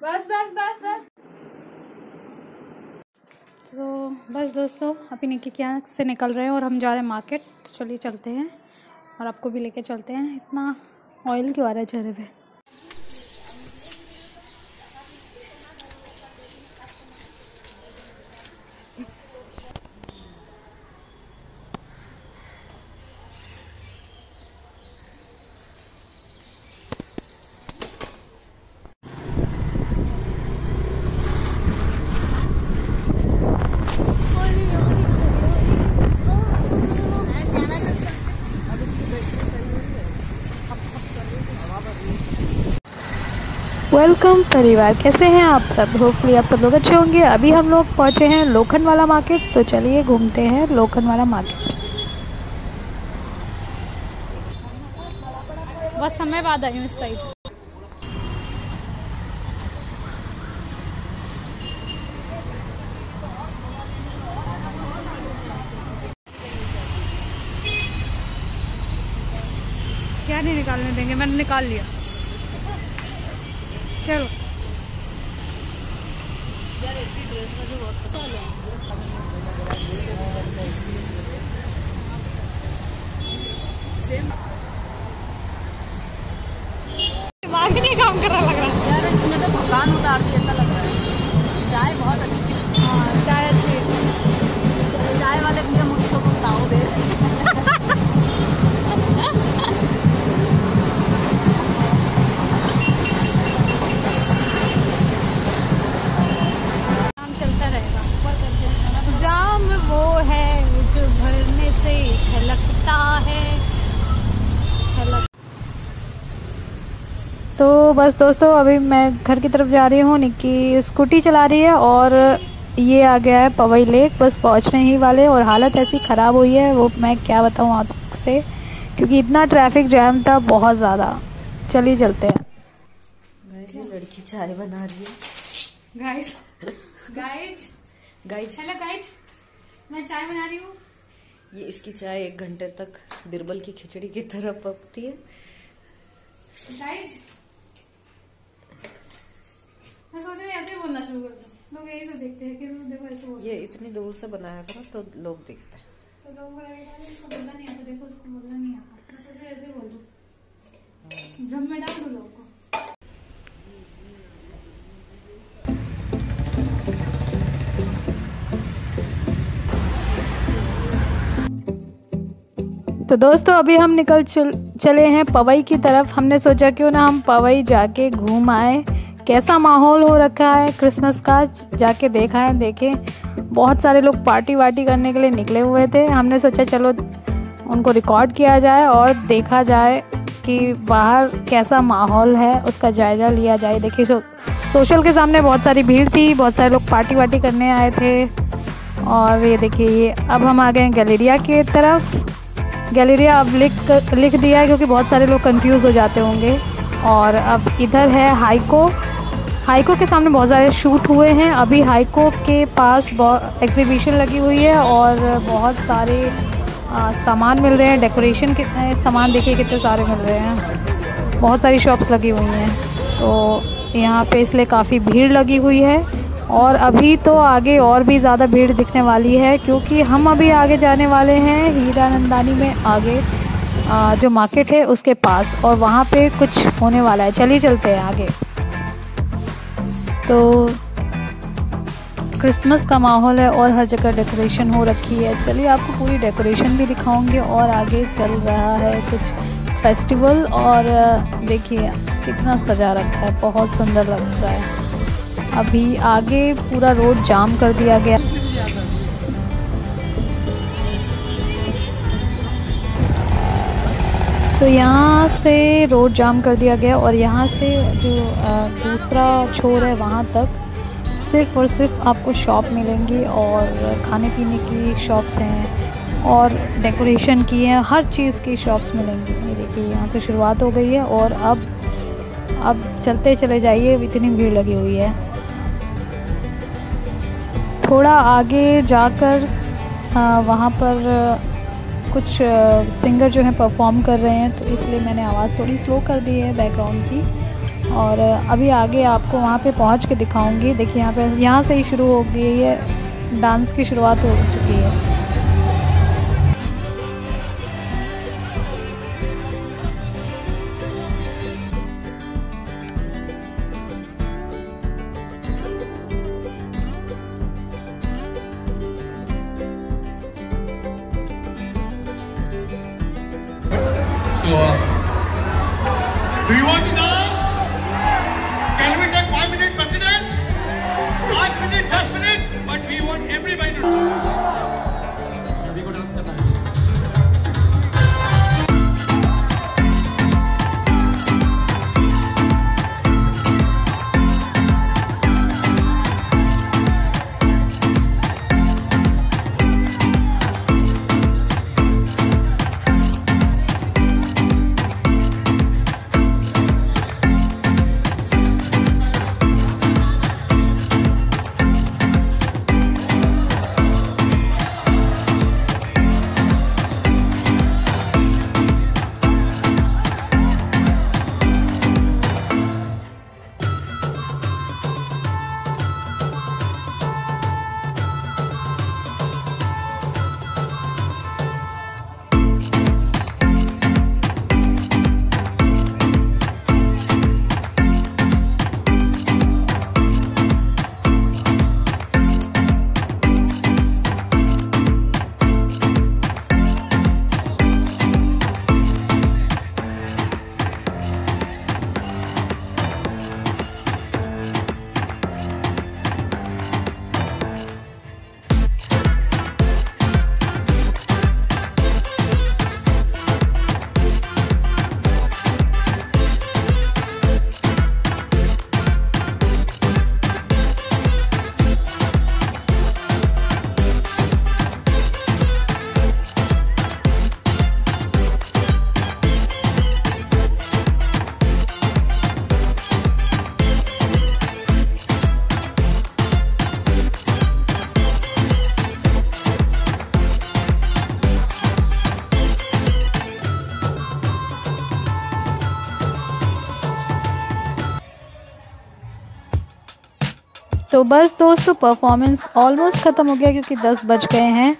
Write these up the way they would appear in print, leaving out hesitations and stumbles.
बस बस बस बस। तो बस दोस्तों, अभी निकी के यहाँ से निकल रहे हैं और हम जा रहे हैं मार्केट। तो चलिए चलते हैं और आपको भी लेके चलते हैं। इतना ऑयल क्यों आ रहा है चेहरे पे? वेलकम परिवार, कैसे हैं आप सब? होपफुली आप सब लोग अच्छे होंगे। अभी हम लोग पहुंचे हैं लोखंडवाला मार्केट। तो चलिए घूमते हैं लोखंडवाला मार्केट। बस समय बाद आई हूँ इस साइड। क्या नहीं निकालने देंगे, मैंने निकाल लिया। चलो यार, ऐसी ड्रेस मुझे बहुत पसंद है। दिमाग नहीं काम कर रहा लग रहा है यार, इसने तो थकान उतार दी ऐसा लग रहा है। चाय बहुत अच्छी है। हाँ, चाय अच्छी है। चाय वाले भैया मुझको बताओ दे। काम चलता रहेगा। जाम वो है जो भरने से छलकता है। तो बस दोस्तों, अभी मैं घर की तरफ जा रही हूँ। निक्की स्कूटी चला रही है और ये आ गया है पवई लेक। बस पहुँचने ही वाले और हालत ऐसी ख़राब हुई है, वो मैं क्या बताऊँ आपसे, क्योंकि इतना ट्रैफिक जैम था बहुत ज़्यादा। चलिए चलते हैं। ये लड़की चाय बना रही है। Guys guys guys, hello guys, मैं चाय बना रही हूँ। ये इसकी चाय 1 घंटे तक बिरबल की खिचड़ी की तरह पकती है। गाइस, मैं सोच रही ऐसे बोलना शुरू कर दूं, लोग यही सब देखते हैं कि देखो ऐसे बोलते ये इतनी दूर से बनाया करो तो लोग देखते हैं। तो लोग बोलेंगे इसको बोलना नहीं आता, देखो उसको बोलना नहीं आता। मैं सोच रही ऐसे बोल दूं, ड्रम में डाल दूं लोग को। तो दोस्तों, अभी हम निकल चले हैं पवई की तरफ। हमने सोचा क्यों ना हम पवई जाके घूम आए। कैसा माहौल हो रखा है क्रिसमस का, जाके देखा है। देखें, बहुत सारे लोग पार्टी वार्टी करने के लिए निकले हुए थे। हमने सोचा चलो उनको रिकॉर्ड किया जाए और देखा जाए कि बाहर कैसा माहौल है, उसका जायज़ा लिया जाए। देखिए, सोशल के सामने बहुत सारी भीड़ थी, बहुत सारे लोग पार्टी वार्टी करने आए थे। और ये देखिए, ये अब हम आ गए हैं गैलेरिया की तरफ। गैलेरिया अब लिख दिया है क्योंकि बहुत सारे लोग कंफ्यूज हो जाते होंगे। और अब इधर है हाइको। हाइको के सामने बहुत सारे शूट हुए हैं। अभी हाइको के पास एग्जीबिशन लगी हुई है और बहुत सारे सामान मिल रहे हैं। डेकोरेशन के सामान देखिए कितने सारे मिल रहे हैं। बहुत सारी शॉप्स लगी हुई हैं, तो यहाँ पे इसलिए काफ़ी भीड़ लगी हुई है। और अभी तो आगे और भी ज़्यादा भीड़ दिखने वाली है, क्योंकि हम अभी आगे जाने वाले हैं हीरानंदानी में, आगे जो मार्केट है उसके पास, और वहाँ पे कुछ होने वाला है। चलिए चलते हैं आगे। तो क्रिसमस का माहौल है और हर जगह डेकोरेशन हो रखी है। चलिए आपको पूरी डेकोरेशन भी दिखाऊंगे। और आगे चल रहा है कुछ फेस्टिवल, और देखिए कितना सजा रखा है, बहुत सुंदर लग रहा है। अभी आगे पूरा रोड जाम कर दिया गया। तो यहाँ से रोड जाम कर दिया गया और यहाँ से जो दूसरा छोर है वहाँ तक सिर्फ़ और सिर्फ आपको शॉप मिलेंगी और खाने पीने की शॉप्स हैं और डेकोरेशन की हैं, हर चीज़ की शॉप्स मिलेंगी। ये देखिए, यहाँ से शुरुआत हो गई है और अब चलते चले जाइए, इतनी भीड़ लगी हुई है। थोड़ा आगे जाकर वहाँ पर कुछ सिंगर जो हैं परफॉर्म कर रहे हैं, तो इसलिए मैंने आवाज़ थोड़ी स्लो कर दी है बैकग्राउंड की। और अभी आगे आपको वहाँ पे पहुँच के दिखाऊंगी। देखिए यहाँ से ही शुरू हो गई है, डांस की शुरुआत हो चुकी है। Do you want to dance? Can we take 5 minutes, President? 5 minutes, 10 minutes, but we want everybody to dance. सभी को डांस करना है। तो बस दोस्तों परफॉर्मेंस ऑलमोस्ट ख़त्म हो गया क्योंकि 10 बज गए हैं।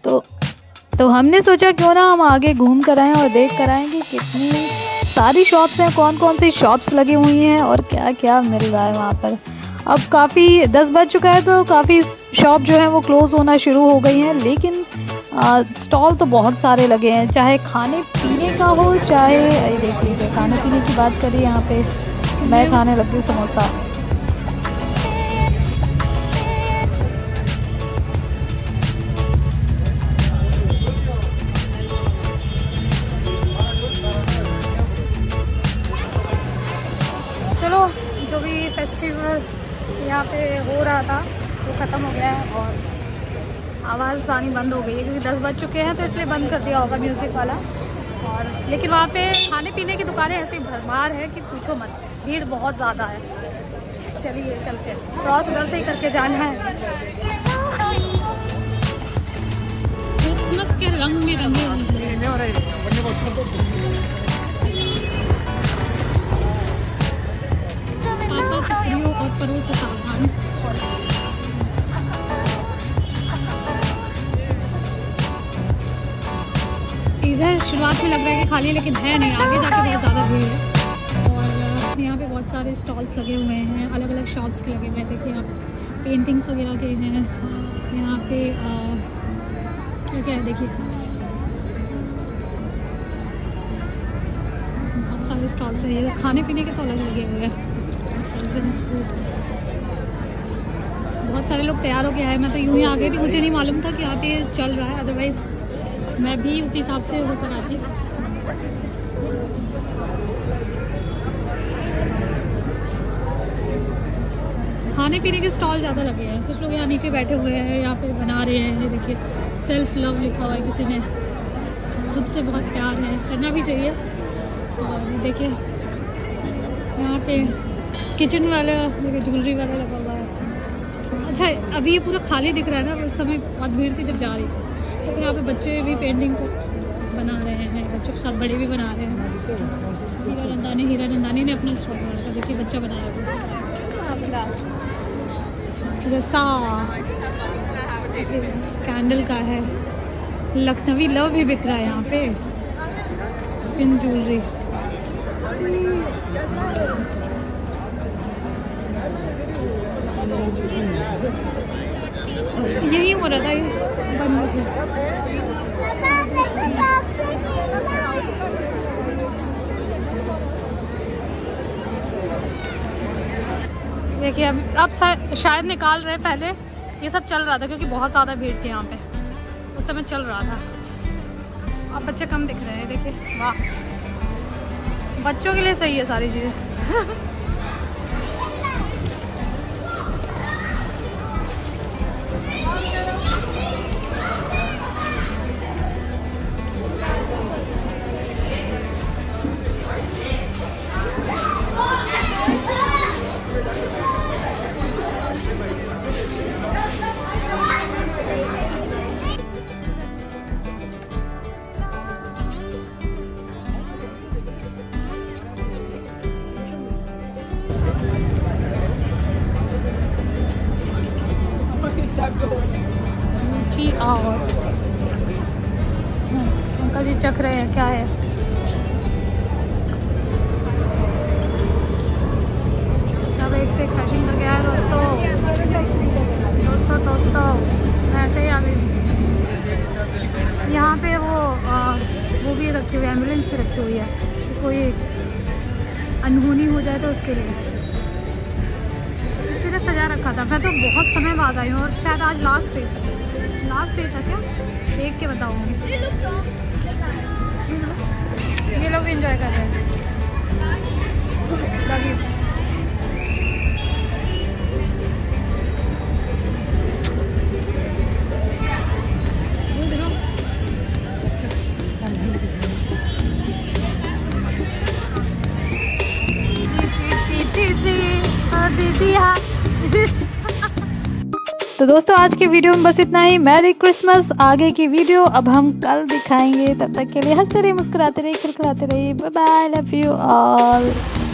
तो हमने सोचा क्यों ना हम आगे घूम कर आएँ और देख कर आएँ कि कितनी सारी शॉप्स हैं, कौन कौन सी शॉप्स लगी हुई हैं और क्या क्या मिल रहा है वहाँ पर। अब काफ़ी 10 बज चुका है तो काफ़ी शॉप जो है वो क्लोज़ होना शुरू हो गई हैं, लेकिन स्टॉल तो बहुत सारे लगे हैं, चाहे खाने पीने का हो चाहे ये देख लीजिए खाने पीने की बात करिए। यहाँ पे मैं खाने लग गई समोसा। चलो जो भी फेस्टिवल यहाँ पे हो रहा था वो ख़त्म हो गया है और आवाज़ आनी बंद हो गई है क्योंकि 10 बज चुके हैं, तो इसलिए बंद कर दिया होगा म्यूज़िक वाला। और लेकिन वहाँ पे खाने पीने की दुकानें ऐसी भरमार है कि पूछो मत, भीड़ बहुत ज़्यादा है। चलिए चलते हैं, क्रॉस उधर से ही करके जाना है। क्रिसमस के रंग में रंगे पापा से प्रियो और परो से सावधान। इधर शुरुआत में लग रहा है कि खाली, लेकिन है नहीं, आगे जाके बहुत ज़्यादा भीड़ है। और यहाँ पे बहुत सारे स्टॉल्स लगे हुए हैं, अलग अलग शॉप्स के लगे हुए हैं। देखिए यहाँ पे पेंटिंग्स वगैरह के हैं। यहाँ पे क्या क्या है देखिए, बहुत सारे स्टॉल्स हैं। ये खाने पीने के तो अलग लगे हुए हैं। बहुत सारे लोग तैयार होके आए, मैं तो यूँ ही आ गई थी, मुझे नहीं मालूम था कि यहाँ पे चल रहा है, अदरवाइज़ मैं भी उसी हिसाब से होकर आती। खाने पीने के स्टॉल ज़्यादा लगे हैं। कुछ लोग यहाँ नीचे बैठे हुए हैं, यहाँ पे बना रहे हैं। देखिए सेल्फ लव लिखा हुआ है, किसी ने खुद से बहुत प्यार है, करना भी चाहिए। और देखिए यहाँ पे किचन वाला, ज्वेलरी वाला लगा हुआ है। अच्छा अभी ये पूरा खाली दिख रहा है ना, उस समय बहुत भीड़ थी जब जा रही थी। तो यहाँ पे बच्चे भी पेंटिंग बना रहे हैं, बच्चों के साथ बड़े भी बना रहे हैं। हीरा नंदानी ने अपना स्टॉल बनाया, देखिए बच्चा बनाया रसा कैंडल का है। लखनवी लव भी बिक रहा है यहाँ पे, स्किन ज्वेलरी। यही हो रहा था बंद। देखिए अब शायद निकाल रहे, पहले ये सब चल रहा था क्योंकि बहुत ज़्यादा भीड़ थी यहाँ पे, उस समय चल रहा था। अब बच्चे कम दिख रहे हैं, देखिए वाह, बच्चों के लिए सही है सारी चीज़ें। आउट अंकल जी चख रहे हैं, क्या है? सब एक से फैशन कर गया है दोस्तों। ऐसे ही आगे यहाँ पे वो भी रखी हुई है, एम्बुलेंस भी रखी हुई है, कोई अनहोनी हो जाए तो उसके लिए इसी ने सजा रखा था। मैं तो बहुत समय बाद आई हूँ और शायद आज लास्ट डे था क्या, देख के बताऊँगी। ये लोग भी इंजॉय कर रहे हैं। तो दोस्तों आज की वीडियो में बस इतना ही। Merry Christmas. आगे की वीडियो अब हम कल दिखाएंगे, तब तक के लिए हंसते रहिए, मुस्कुराते रहिए, खिलखिलाते रहिए। Bye bye, love you all.